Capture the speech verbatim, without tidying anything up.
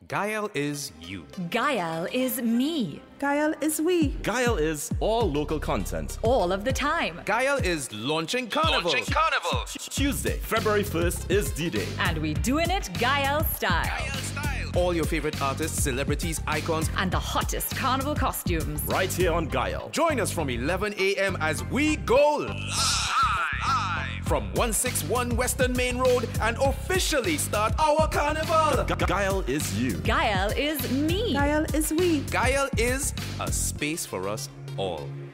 Gayelle is you. Gayelle is me. Gayelle is we. Gayelle is all local content. All of the time. Gayelle is launching Carnival. Launching Carnival. Tuesday, February first is D-Day. And we doing it Gayelle style. Gayelle style. All your favorite artists, celebrities, icons, And the hottest carnival costumes. Right here on Gayelle. join us from eleven a m as we go live Live. from one sixty-one Western Main Road and officially start our carnival. G- Gayelle is you. Gayelle is me. Gayelle is we. Gayelle is a space for us all.